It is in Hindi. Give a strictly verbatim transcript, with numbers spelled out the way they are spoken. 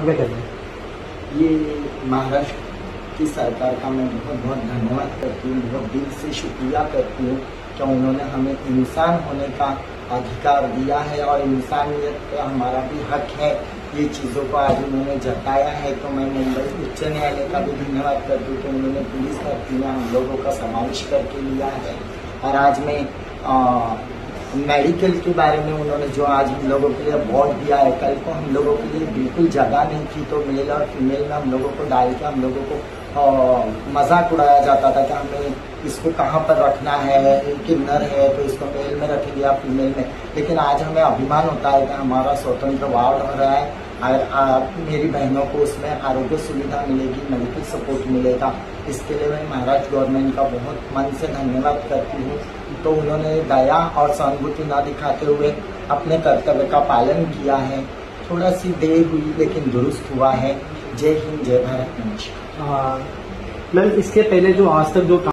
आपका क्या कहना है? ये महाराष्ट्र की सरकार का मैं बहुत बहुत धन्यवाद करती हूँ, बहुत दिल से शुक्रिया करती हूँ कि उन्होंने हमें इंसान होने का अधिकार दिया है और इंसानियत पे हमारा भी हक है। ये चीज़ों को आज उन्होंने जताया है, तो मैं मुंबई उच्च न्यायालय का भी धन्यवाद करती हूँ कि उन्होंने पुलिस भर्ती में हम लोगों का समावेश करके लिया है। और आज मैं आ, मेडिकल के बारे में उन्होंने जो आज हम लोगों के लिए वार्ड दिया है, कल को हम लोगों के लिए बिल्कुल जगह नहीं थी, तो मेल और फीमेल में हम लोगों को डाल के हम लोगों को मजाक उड़ाया जाता था कि हमें इसको कहाँ पर रखना है, किन्नर है तो इसको मेल में रखेंगे या फीमेल में। लेकिन आज हमें अभिमान होता है कि हमारा स्वतंत्र वार्ड हो रहा है और आ, मेरी बहनों को उसमें आरोग्य सुविधा मिलेगी, मेडिकल सपोर्ट मिलेगा। इसके लिए मैं महाराष्ट्र गवर्नमेंट का बहुत मन से धन्यवाद करती हूँ। तो उन्होंने दया और सहानुभूति न दिखाते हुए अपने कर्तव्य का पालन किया है। थोड़ा सी देर हुई लेकिन दुरुस्त हुआ है। जय हिंद, जय भारत मंच। मैम, इसके पहले जो आज तक जो